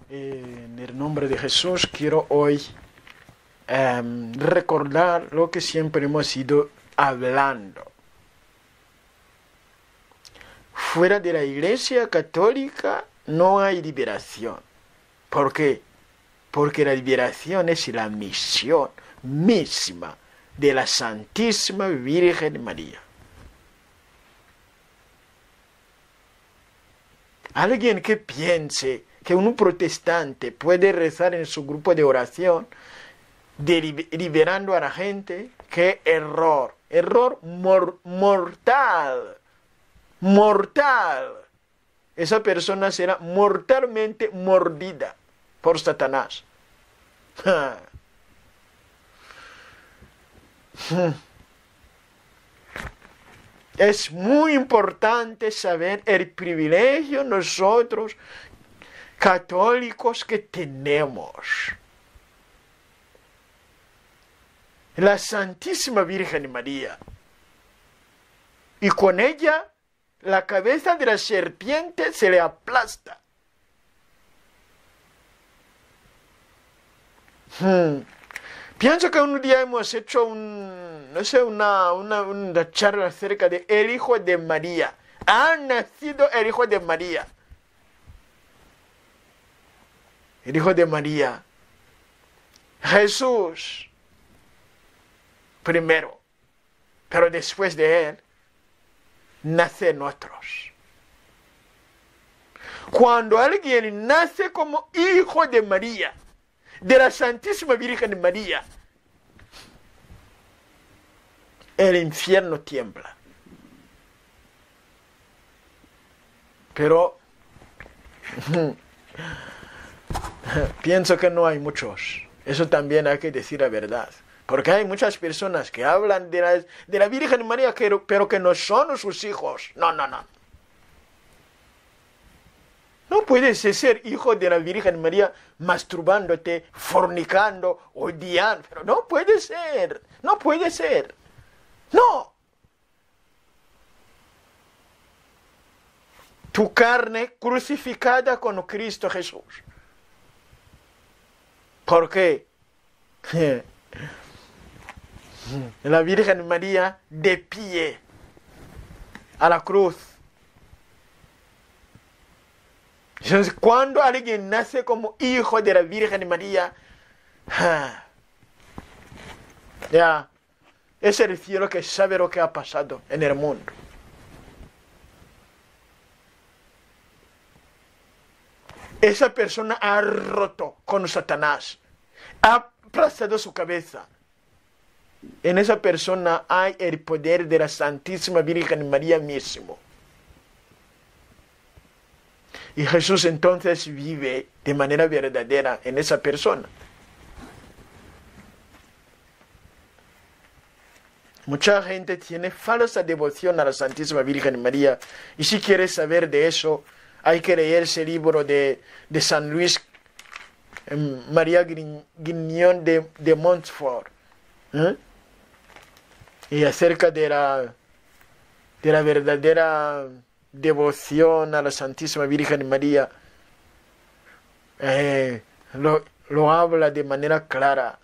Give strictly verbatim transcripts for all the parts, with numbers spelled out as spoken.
Eh, en el nombre de Jesús quiero hoy um, recordar lo que siempre hemos ido hablando. Fuera de la Iglesia Católica no hay liberación. ¿Por qué? Porque la liberación es la misión misma de la Santísima Virgen María. Alguien que piense que un protestante puede rezar en su grupo de oración de liberando a la gente, qué error, error mor mortal, mortal. Esa persona será mortalmente mordida por Satanás. Es muy importante saber el privilegio nosotros católicos que tenemos. La Santísima Virgen María. Y con ella la cabeza de la serpiente se le aplasta. Hmm. Pienso que un día hemos hecho un, no sé, una, una, una charla acerca de el Hijo de María. Ha nacido el Hijo de María. El Hijo de María. Jesús. Primero. Pero después de él, nacen otros. Cuando alguien nace como Hijo de María, de la Santísima Virgen María, el infierno tiembla. Pero pienso que no hay muchos. Eso también hay que decir la verdad. Porque hay muchas personas que hablan de la, de la Virgen María, pero, pero que no son sus hijos. No, no, no. No puedes ser hijo de la Virgen María masturbándote, fornicando, odiando. Pero no puede ser. No puede ser. No. Tu carne crucificada con Cristo Jesús. ¿Por qué? La Virgen María de pie a la cruz. Entonces, cuando alguien nace como hijo de la Virgen María, ya, es el cielo que sabe lo que ha pasado en el mundo. Esa persona ha roto con Satanás, ha aplastado su cabeza. En esa persona hay el poder de la Santísima Virgen María mismo. Y Jesús entonces vive de manera verdadera en esa persona. Mucha gente tiene falsa devoción a la Santísima Virgen María. Y si quieres saber de eso, hay que leer ese libro de, de San Luis eh, María Grignion de, de Montfort. ¿Eh? Y acerca de la, de la verdadera devoción a la Santísima Virgen María, eh, lo, lo habla de manera clara.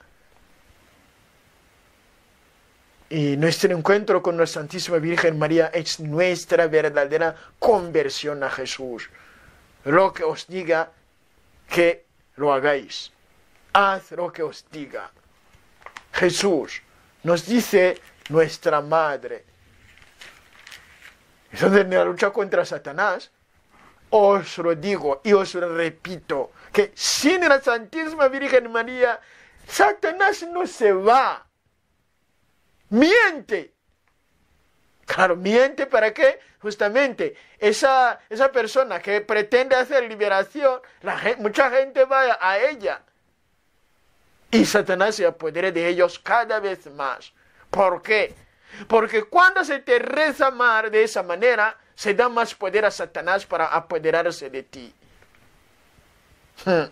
Y nuestro encuentro con la Santísima Virgen María es nuestra verdadera conversión a Jesús. Lo que os diga, que lo hagáis. Haz lo que os diga. Jesús nos dice nuestra madre. Entonces, en la lucha contra Satanás, os lo digo y os lo repito, que sin la Santísima Virgen María, Satanás no se va. Miente. Claro, miente para qué? Justamente, esa, esa persona que pretende hacer liberación, la gente, mucha gente va a ella. Y Satanás se apodera de ellos cada vez más. ¿Por qué? Porque cuando se te reza mal de esa manera, se da más poder a Satanás para apoderarse de ti. Hmm.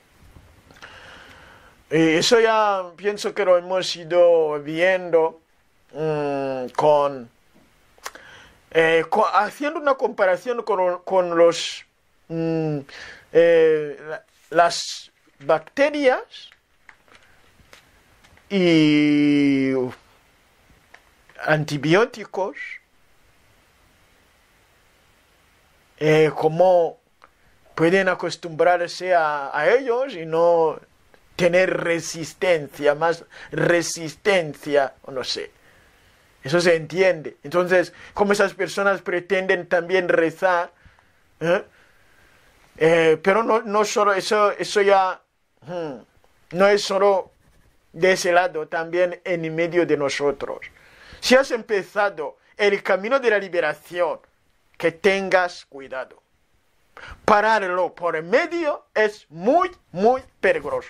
Y eso ya pienso que lo hemos ido viendo mmm, con, eh, con... haciendo una comparación con, con los... Mmm, eh, las bacterias y antibióticos, eh, cómo pueden acostumbrarse a, a ellos y no tener resistencia, más resistencia, o no sé. Eso se entiende. Entonces, como esas personas pretenden también rezar, ¿eh? Eh, pero no, no solo eso, eso ya hmm, no es solo de ese lado, también en medio de nosotros. Si has empezado el camino de la liberación, que tengas cuidado. Pararlo por en medio es muy, muy peligroso.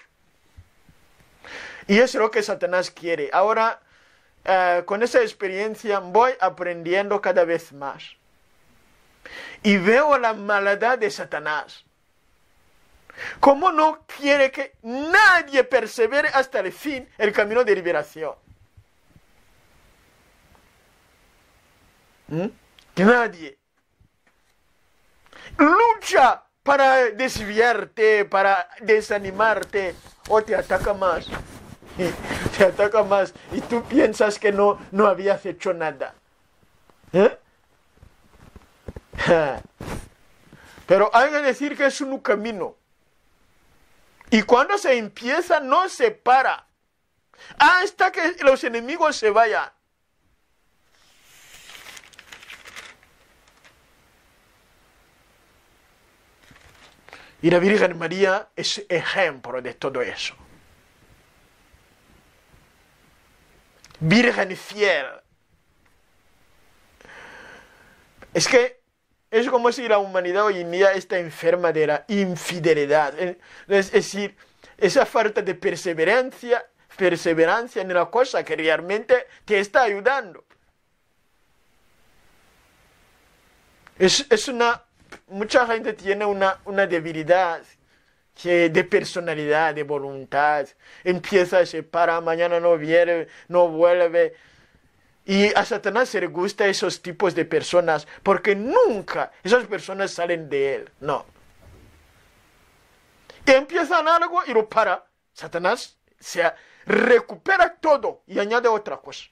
Y es lo que Satanás quiere. Ahora, eh, con esa experiencia voy aprendiendo cada vez más. Y veo la maldad de Satanás. ¿Cómo no quiere que nadie persevere hasta el fin el camino de liberación? ¿Mm? Que nadie. Lucha para desviarte, para desanimarte, o te ataca más. Te ataca más y tú piensas que no, no habías hecho nada. ¿Eh? Pero hay que decir que es un camino. Y cuando se empieza, no se para. Hasta que los enemigos se vayan. Y la Virgen María es ejemplo de todo eso. Virgen fiel. Es que es como si la humanidad hoy en día está enferma de la infidelidad. Es decir, esa falta de perseverancia, perseverancia en la cosa que realmente te está ayudando. Es, es una... Mucha gente tiene una, una debilidad que de personalidad, de voluntad. Empieza, se para, mañana no viene, no vuelve. Y a Satanás se le gusta esos tipos de personas porque nunca esas personas salen de él. No. Y empiezan algo y lo para. Satanás se recupera todo y añade otra cosa.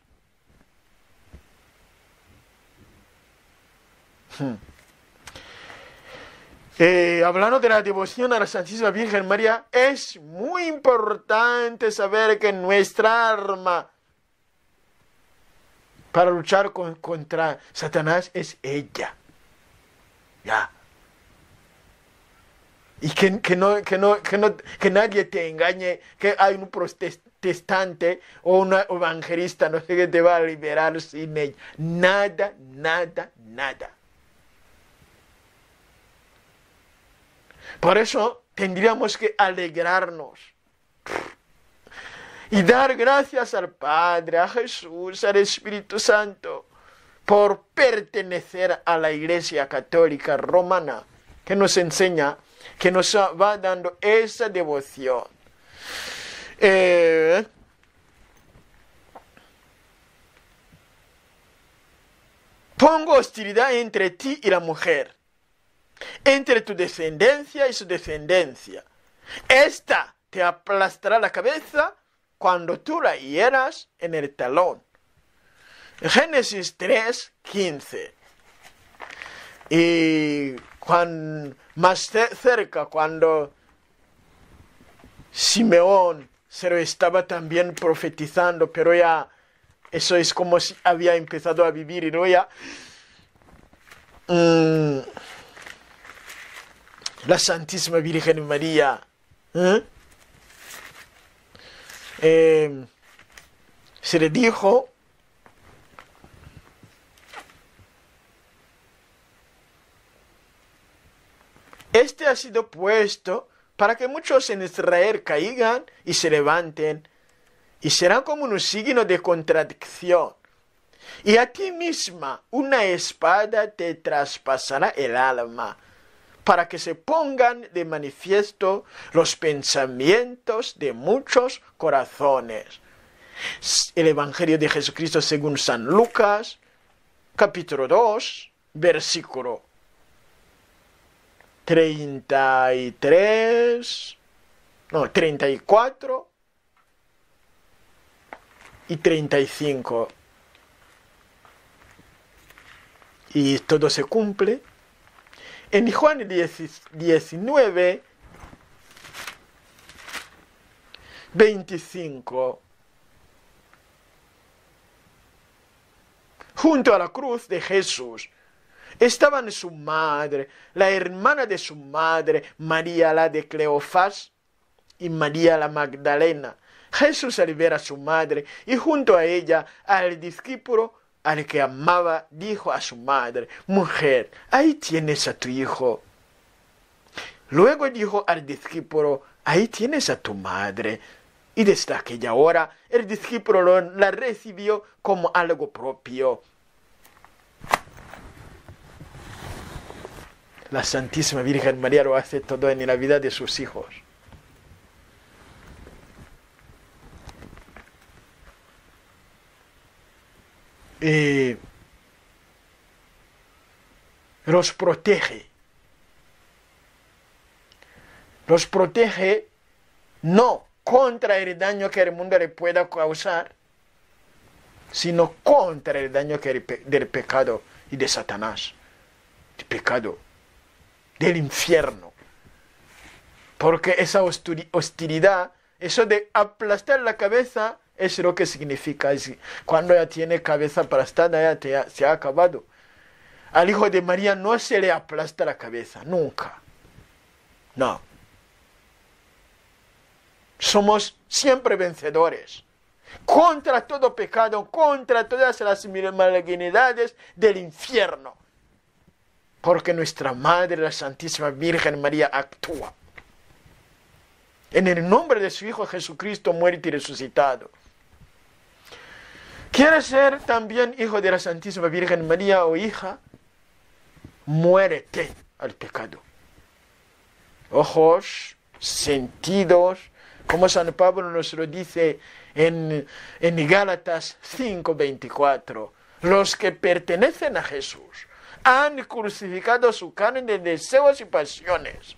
Hmm. Eh, hablando de la devoción a la Santísima Virgen María, es muy importante saber que nuestra arma para luchar con, contra Satanás es ella. Ya. Y que, que, no, que, no, que, no, que nadie te engañe, que hay un protestante o un evangelista, no sé qué te va a liberar sin ella. Nada, nada, nada. Por eso tendríamos que alegrarnos y dar gracias al Padre, a Jesús, al Espíritu Santo, por pertenecer a la Iglesia Católica Romana, que nos enseña, que nos va dando esa devoción. Eh, Pongo hostilidad entre ti y la mujer, entre tu descendencia y su descendencia. Esta te aplastará la cabeza cuando tú la hieras en el talón. Génesis tres, quince. Y cuando, más cerca, cuando Simeón se lo estaba también profetizando, pero ya eso es como si había empezado a vivir y no ya... Mmm, la Santísima Virgen María ¿eh? Eh, se le dijo este ha sido puesto para que muchos en Israel caigan y se levanten y serán como un signo de contradicción y a ti misma una espada te traspasará el alma para que se pongan de manifiesto los pensamientos de muchos corazones. El Evangelio de Jesucristo según San Lucas, capítulo dos, versículo treinta y tres no, treinta y cuatro y treinta y cinco. Y todo se cumple. En Juan diecinueve, veinticinco. Junto a la cruz de Jesús estaban su madre, la hermana de su madre, María la de Cleofás y María la Magdalena. Jesús al ver a su madre y junto a ella al discípulo al que amaba, dijo a su madre: mujer, ahí tienes a tu hijo. Luego dijo al discípulo: ahí tienes a tu madre. Y desde aquella hora el discípulo la recibió como algo propio. La Santísima Virgen María lo hace todo en la vida de sus hijos. Y los protege. Los protege no contra el daño que el mundo le pueda causar, sino contra el daño que el pe- del pecado y de Satanás, del pecado, del infierno. Porque esa hostili- hostilidad, eso de aplastar la cabeza, es lo que significa. Es, cuando ya tiene cabeza aplastada, ya te ha- se ha acabado. Al hijo de María no se le aplasta la cabeza, nunca. No. Somos siempre vencedores. Contra todo pecado, contra todas las malignidades del infierno. Porque nuestra Madre, la Santísima Virgen María, actúa. En el nombre de su Hijo Jesucristo, muerto y resucitado. ¿Quieres ser también hijo de la Santísima Virgen María o hija? Muérete al pecado. Ojos, sentidos, como San Pablo nos lo dice en, en Gálatas cinco veinticuatro. Los que pertenecen a Jesús han crucificado su carne de deseos y pasiones.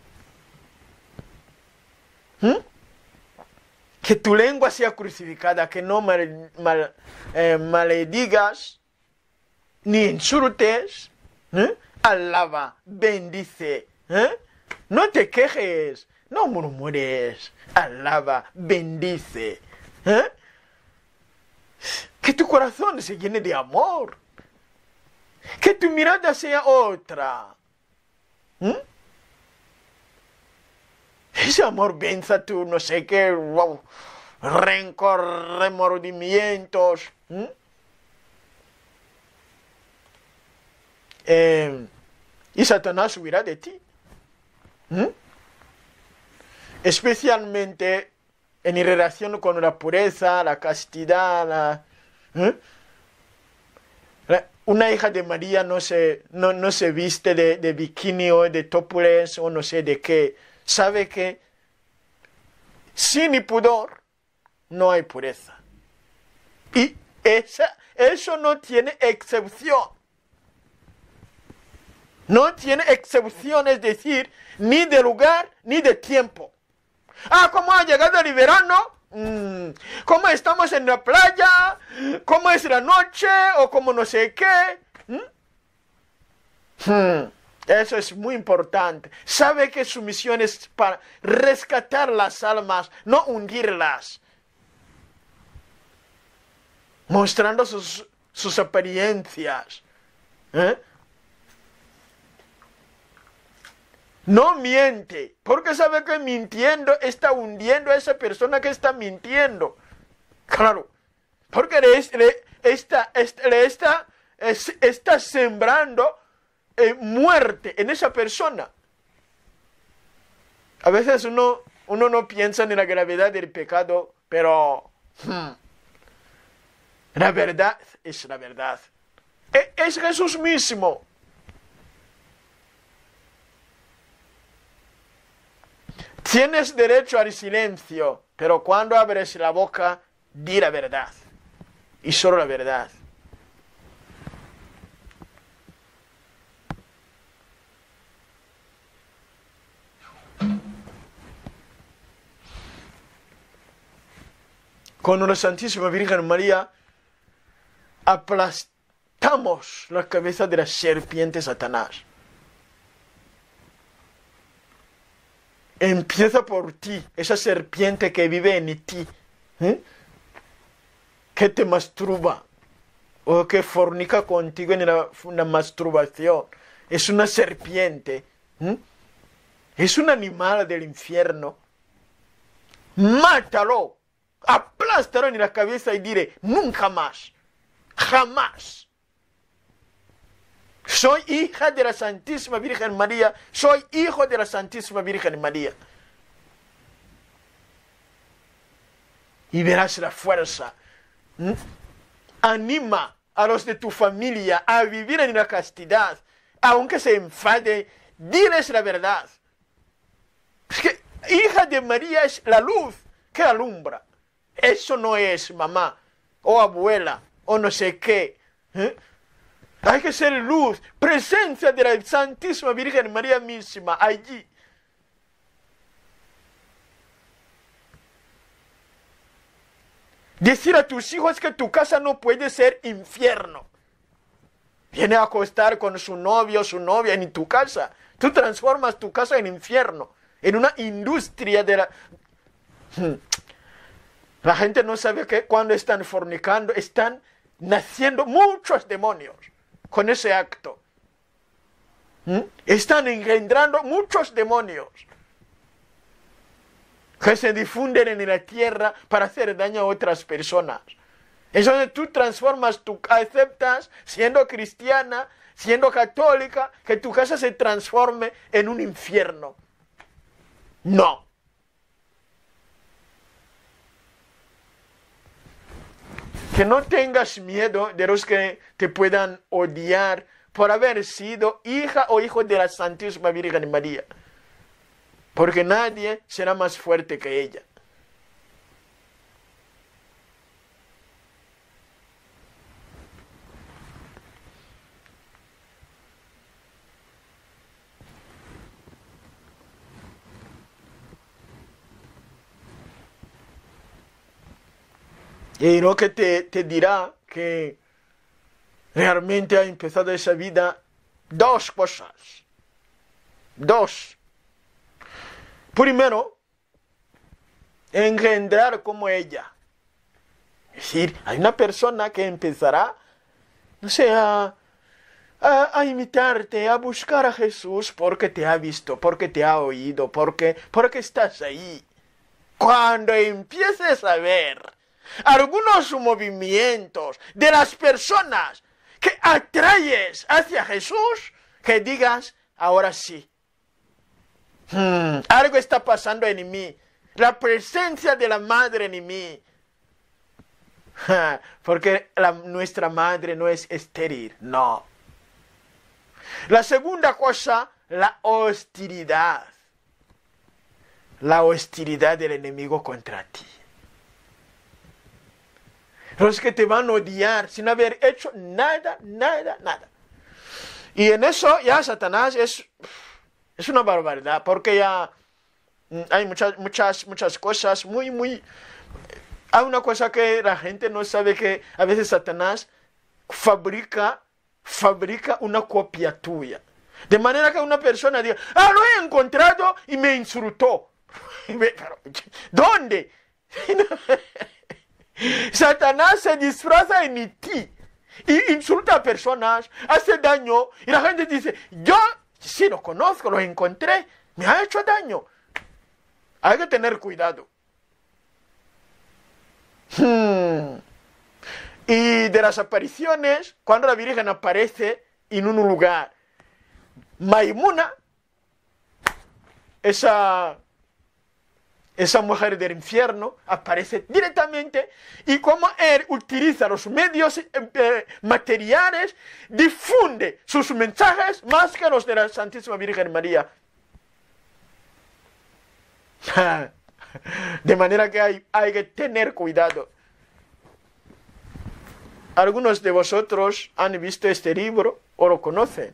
¿Mm? Que tu lengua sea crucificada, que no mal, mal, eh, maldigas, ni insultes, ¿eh? Alaba, bendice, ¿eh? No te quejes, no murmures, alaba, bendice, ¿eh? Que tu corazón se llene de amor, que tu mirada sea otra. ¿Mm? Ese amor venza tu no sé qué, wow, rencor, remordimientos. ¿Mm? Eh, y Satanás huirá de ti. ¿Mm? Especialmente en relación con la pureza, la castidad, la, ¿eh? Una hija de María no se, no, no se viste de, de bikini o de topless o no sé de qué. Sabe que sin pudor no hay pureza. Y esa, eso no tiene excepción. No tiene excepción, es decir, ni de lugar ni de tiempo. Ah, ¿cómo ha llegado el verano? Mm, ¿Cómo estamos en la playa? ¿Cómo es la noche? O como no sé qué. ¿Mm? Hmm. Eso es muy importante. Sabe que su misión es para rescatar las almas, no hundirlas. Mostrando sus, sus apariencias. ¿Eh? No miente, porque sabe que mintiendo está hundiendo a esa persona que está mintiendo. Claro, porque le, le, está, le está, es, está sembrando eh, muerte en esa persona. A veces uno, uno no piensa en la gravedad del pecado, pero hmm, la verdad es la verdad. Es, es Jesús mismo. Tienes derecho al silencio, pero cuando abres la boca, di la verdad. Y solo la verdad. con la Santísima Virgen María aplastamos la cabeza de la serpiente Satanás. Empieza por ti, esa serpiente que vive en ti, ¿eh? Que te masturba o que fornica contigo en la, una masturbación. Es una serpiente, ¿eh? Es un animal del infierno. Mátalo, aplástalo en la cabeza y diré, nunca más, jamás. Soy hija de la Santísima Virgen María, soy hijo de la Santísima Virgen María. Y verás la fuerza. ¿Mm? Anima a los de tu familia a vivir en la castidad, aunque se enfade, diles la verdad. Es que hija de María es la luz que alumbra. Eso no es mamá o abuela o no sé qué. ¿Eh? Hay que ser luz, presencia de la Santísima Virgen María misma allí. Decir a tus hijos que tu casa no puede ser infierno. Viene a acostar con su novio o su novia en tu casa. Tú transformas tu casa en infierno, en una industria de la... La gente no sabe que cuando están fornicando, están naciendo muchos demonios con ese acto. ¿Mm? Están engendrando muchos demonios que se difunden en la tierra para hacer daño a otras personas. Entonces tú transformas, tú aceptas, siendo cristiana, siendo católica, que tu casa se transforme en un infierno. No. Que no tengas miedo de los que te puedan odiar por haber sido hija o hijo de la Santísima Virgen María. Porque nadie será más fuerte que ella. Y no que te, te dirá que realmente ha empezado esa vida dos cosas. Dos. Primero, engendrar como ella. Es decir, hay una persona que empezará, no sé, a, a, a imitarte, a buscar a Jesús porque te ha visto, porque te ha oído, porque, porque estás ahí. Cuando empieces a ver algunos movimientos de las personas que atraes hacia Jesús, que digas, ahora sí. Hmm, algo está pasando en mí. La presencia de la madre en mí. Porque la, nuestra madre no es estéril, no. La segunda cosa, la hostilidad. La hostilidad del enemigo contra ti. Los que te van a odiar sin haber hecho nada, nada, nada. Y en eso ya Satanás es... Es una barbaridad, porque ya hay muchas, muchas, muchas cosas muy, muy... Hay una cosa que la gente no sabe, que a veces Satanás fabrica, fabrica una copia tuya. De manera que una persona diga, ah, lo he encontrado y me insultó. ¿Dónde? Satanás se disfraza en ti y insulta a personas, hace daño, y la gente dice, yo... Sí, lo conozco, lo encontré, me ha hecho daño. Hay que tener cuidado. Hmm. Y de las apariciones, cuando la Virgen aparece en un lugar, Maimuna, esa, esa mujer del infierno, aparece directamente, y como él utiliza los medios eh, materiales, difunde sus mensajes más que los de la Santísima Virgen María. De manera que hay, hay que tener cuidado. Algunos de vosotros han visto este libro o lo conocen.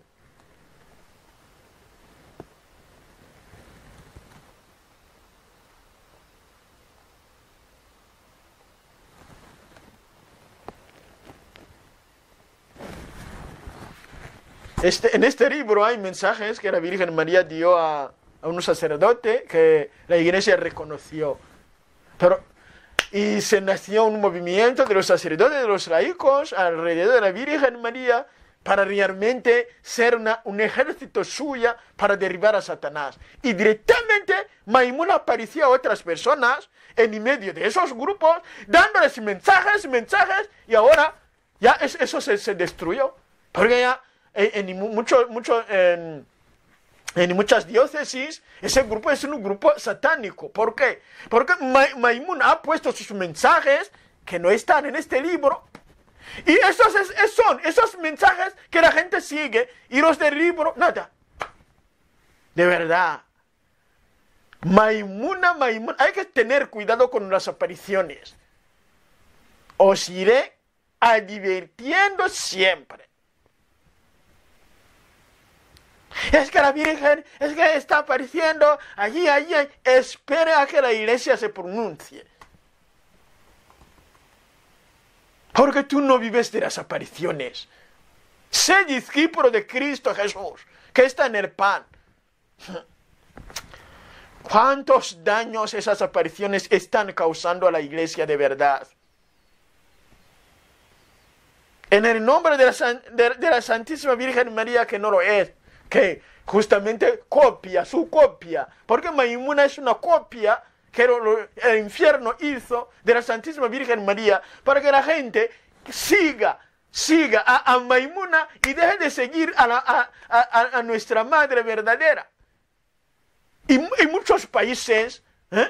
Este, en este libro hay mensajes que la Virgen María dio a, a un sacerdote que la iglesia reconoció. Pero, y se nació un movimiento de los sacerdotes, de los laicos, alrededor de la Virgen María, para realmente ser una, un ejército suya para derribar a Satanás. Y directamente Maimuna apareció a otras personas en medio de esos grupos, dándoles mensajes, mensajes, y ahora ya es, eso se, se destruyó. Porque ya en, en, mucho, mucho, en, en muchas diócesis ese grupo es un grupo satánico. ¿Por qué? Porque Ma, Maimuna ha puesto sus mensajes que no están en este libro. Y esos es, son esos mensajes que la gente sigue y los del libro, nada. De verdad. Maimuna, Maimuna. Hay que tener cuidado con las apariciones. Os iré advirtiendo siempre. Es que la Virgen, es que está apareciendo allí, allí. Espere a que la iglesia se pronuncie. Porque tú no vives de las apariciones. Sé discípulo de Cristo Jesús, que está en el pan. ¿Cuántos daños esas apariciones están causando a la iglesia de verdad? En el nombre de la, de, de la Santísima Virgen María, que no lo es, que justamente copia, su copia, porque Maimuna es una copia que el infierno hizo de la Santísima Virgen María para que la gente siga, siga a, a Maimuna y deje de seguir a, la, a, a, a nuestra Madre verdadera. Y en muchos países, ¿eh?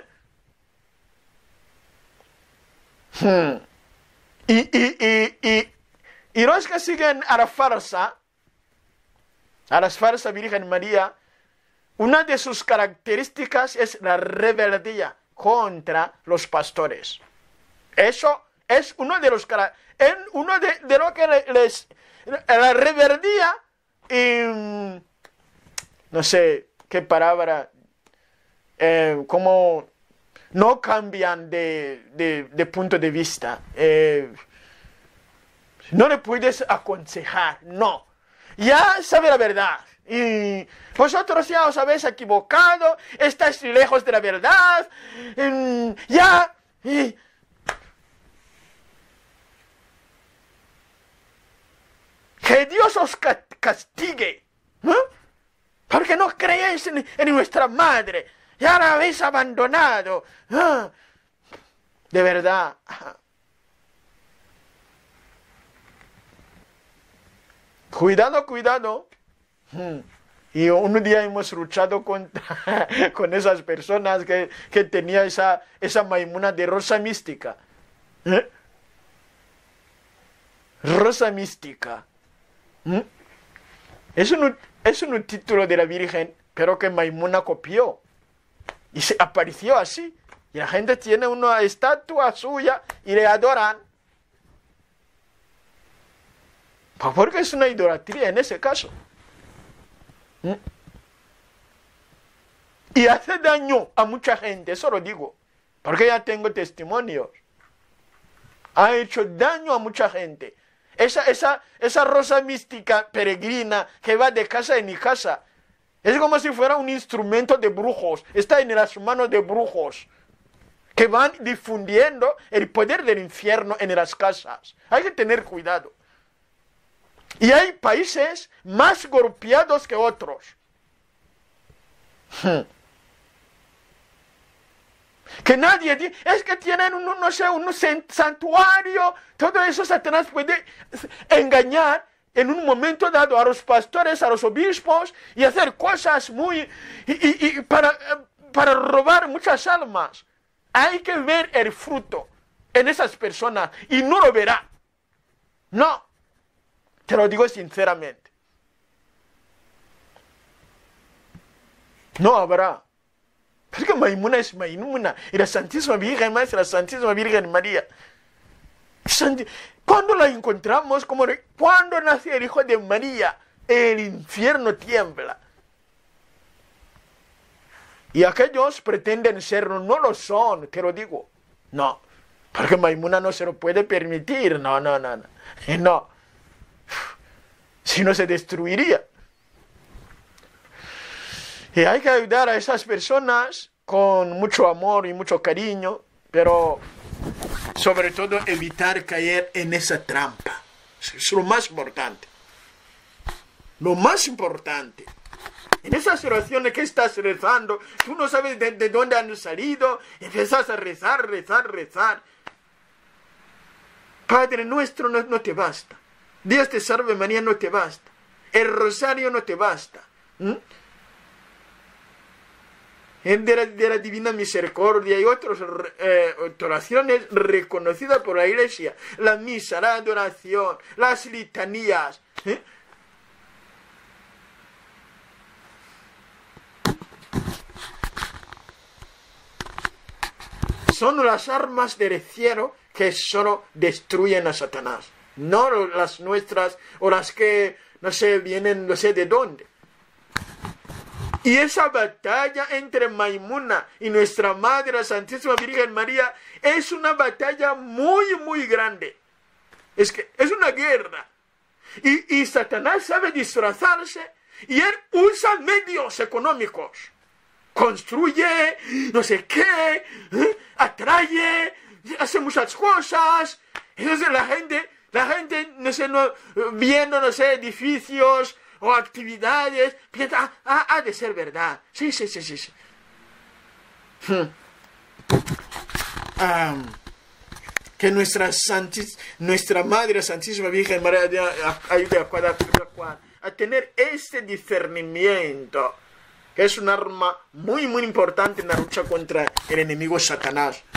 hmm. y, y, y, y, y los que siguen a la farsa, a la farsa Virgen María, una de sus características es la rebeldía contra los pastores. Eso es uno de los es uno de, de lo que les la rebeldía y no sé qué palabra eh, como no cambian de, de, de punto de vista. Eh, no le puedes aconsejar, no. Ya sabe la verdad. Y vosotros ya os habéis equivocado, estáis lejos de la verdad, ya. Y... que Dios os castigue, ¿no? Porque no creéis en, en nuestra madre, ya la habéis abandonado. ¿No? De verdad. Cuidado, cuidado. Y un día hemos luchado contra, con esas personas que, que tenían esa, esa Maimuna de rosa mística. ¿Eh? Rosa mística. ¿Mm? Es, un, es un título de la Virgen, pero que Maimuna copió. Y se apareció así. Y la gente tiene una estatua suya y le adoran. Porque es una idolatría en ese caso. ¿Mm? Y hace daño a mucha gente, eso lo digo, porque ya tengo testimonios. Ha hecho daño a mucha gente. Esa, esa, esa rosa mística peregrina que va de casa en casa, es como si fuera un instrumento de brujos, está en las manos de brujos, que van difundiendo el poder del infierno en las casas. Hay que tener cuidado. Y hay países más golpeados que otros. Hmm. Que nadie dice, es que tienen un, no sé, un santuario, todo eso Satanás puede engañar en un momento dado a los pastores, a los obispos y hacer cosas muy, y, y, y para, para robar muchas almas. Hay que ver el fruto en esas personas y no lo verá. No. Te lo digo sinceramente. No habrá. Porque Maimuna es Maimuna. Y la Santísima Virgen María es la Santísima Virgen María. Cuando la encontramos, como cuando nació el Hijo de María, el infierno tiembla. Y aquellos pretenden serlo, no lo son, te lo digo. No. Porque Maimuna no se lo puede permitir. No, no, no, no. No. si no se destruiría. Y hay que ayudar a esas personas con mucho amor y mucho cariño, pero sobre todo evitar caer en esa trampa. Es lo más importante. Lo más importante. En esas oraciones que estás rezando, tú no sabes de, de dónde han salido, empiezas a rezar, rezar, rezar. Padre nuestro no, no te basta. Dios te salve María no te basta. El rosario no te basta. ¿Mm? El de la, de la Divina Misericordia y otras eh, oraciones reconocidas por la Iglesia. La misa, la adoración, las litanías. ¿Eh? Son las armas del cielo que solo destruyen a Satanás. No las nuestras o las que, no sé, vienen no sé de dónde. Y esa batalla entre Maimuna y nuestra Madre, la Santísima Virgen María, es una batalla muy, muy grande. Es que es una guerra. Y, y Satanás sabe disfrazarse y él usa medios económicos. Construye, no sé qué, ¿eh? Atrae, hace muchas cosas. Entonces la gente, la gente, no sé, no, viendo, no sé, edificios o actividades, piensa, ah, ha de ser verdad. Sí, sí, sí, sí. sí. Hmm. Um, que nuestra, santis, nuestra Madre Santísima Virgen María ayude a, cada, a, a tener este discernimiento, que es un arma muy, muy importante en la lucha contra el enemigo Satanás.